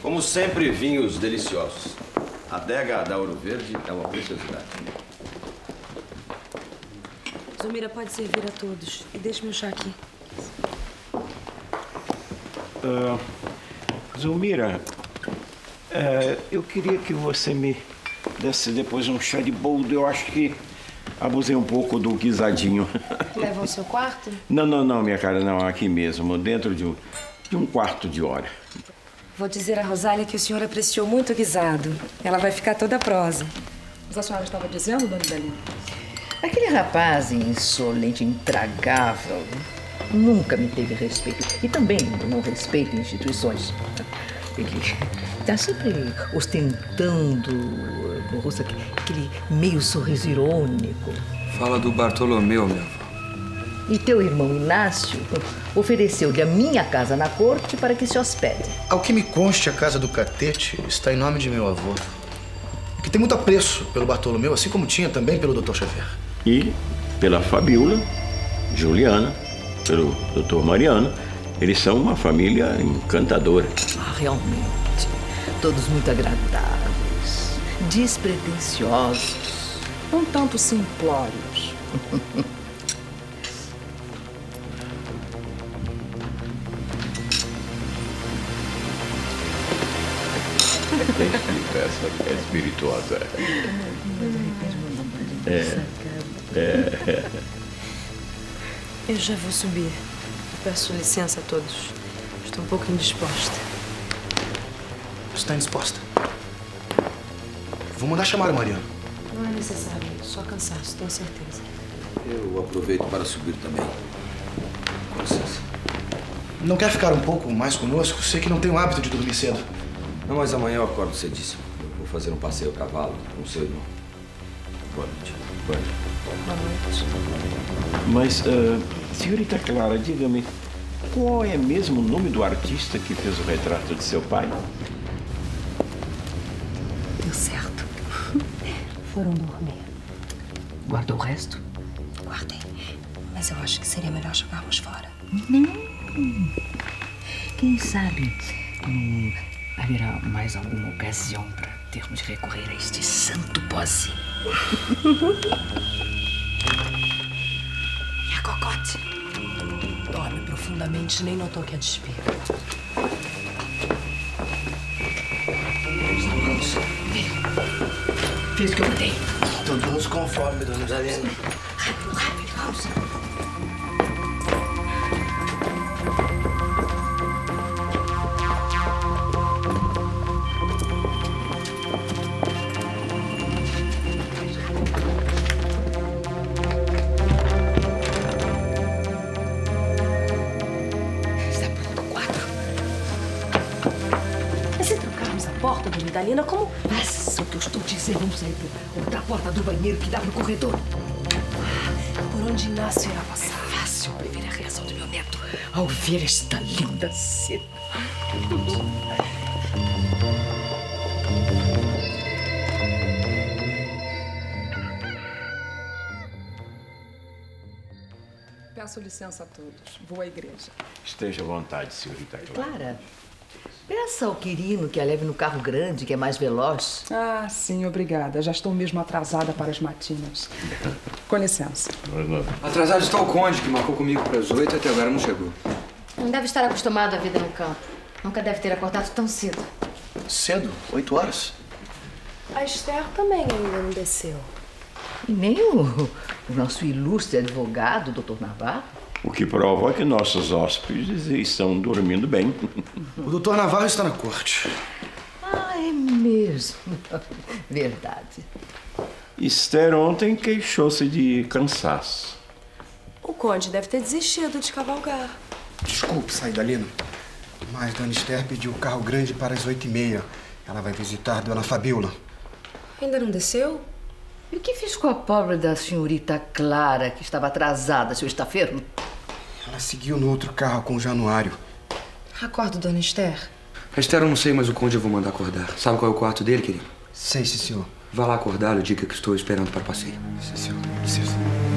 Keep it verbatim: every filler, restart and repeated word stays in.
Como sempre, vinhos deliciosos. A adega da Ouro Verde é uma preciosidade. Zulmira, pode servir a todos. E deixe meu chá aqui. Uh, Zulmira, uh, eu queria que você me desse depois um chá de boldo. Eu acho que abusei um pouco do guisadinho. Leva ao seu quarto? Não, não, não, minha cara, não. Aqui mesmo, dentro de um, de um quarto de hora. Vou dizer a Rosália que o senhor apreciou muito o guisado. Ela vai ficar toda prosa. Mas a senhora estava dizendo, dona Idalina? Aquele rapaz insolente, intragável, nunca me teve respeito. E também não respeita instituições. Ele está sempre ostentando no rosto aquele meio sorriso irônico. Fala do Bartolomeu, meu avó. E teu irmão Inácio ofereceu-lhe a minha casa na corte para que se hospede. Ao que me conste, a casa do Catete está em nome de meu avô, que tem muito apreço pelo Bartolomeu, assim como tinha também pelo doutor Xavier. E pela Fabiola, Juliana, pelo doutor Mariano. Eles são uma família encantadora. Ah, realmente. Todos muito agradáveis, despretensiosos. Um tanto simplórios. É espirituosa. É, é. Eu já vou subir. Peço licença a todos. Estou um pouco indisposta. Está indisposta? Vou mandar chamar a Mariana. Não é necessário. Só cansaço, tenho certeza. Eu aproveito para subir também. Com licença. Não quer ficar um pouco mais conosco? Sei que não tem o hábito de dormir cedo. Não, mas amanhã eu acordo cedíssimo. Eu vou fazer um passeio a cavalo com o seu irmão. Boa noite. Boa noite. Boa noite. Mas, uh, senhorita Clara, diga-me, qual é mesmo o nome do artista que fez o retrato de seu pai? Deu certo. Foram dormir. Guardou o resto? Guardei. Mas eu acho que seria melhor jogarmos fora. Não. Quem sabe não haverá mais alguma ocasião para termos de recorrer a este santo pozinho. E a Cocote? Dorme profundamente, nem notou que é desespero. Fez o que eu mandei. Todos conforme, dona Idalina. Rápido, rápido, vamos. Porta, dona Idalina, como... Faça o que eu estou dizendo. Vamos sair por outra porta do banheiro que dá pro corredor. Por onde Inácio irá passar? Fácil prever a reação do meu neto ao ver esta linda cena. Peço licença a todos. Vou à igreja. Esteja à vontade, senhorita Clara. Clara, peça ao Quirino que a leve no carro grande, que é mais veloz. Ah, sim, obrigada. Já estou mesmo atrasada para as matinas. Com licença. Atrasado está o Conde, que marcou comigo para as oito e até agora não chegou. Não deve estar acostumado à vida no campo. Nunca deve ter acordado tão cedo. Cedo? Oito horas? A Esther também ainda não desceu. E nem o, o nosso ilustre advogado, doutor Navarro. O que prova que nossos hóspedes estão dormindo bem. O doutor Navarro está na corte. Ah, é mesmo. Verdade. Esther ontem queixou-se de cansaço. O Conde deve ter desistido de cavalgar. Desculpe, Saidalino, mas Dona Esther pediu o carro grande para as oito e meia. Ela vai visitar Dona Fabiola. Ainda não desceu? E o que fiz com a pobre da senhorita Clara, que estava atrasada, seu estafermo? Ela seguiu no outro carro com o Januário. Acordo, Dona Esther. A Esther eu não sei, mas o Conde eu vou mandar acordar. Sabe qual é o quarto dele, querido? Sei, sim, senhor. Vá lá acordá-lo e diga que estou esperando para o passeio. Sim, senhor. Licença.